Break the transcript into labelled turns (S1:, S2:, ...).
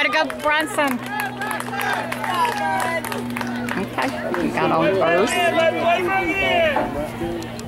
S1: to go, Bronson. Okay, you got on first.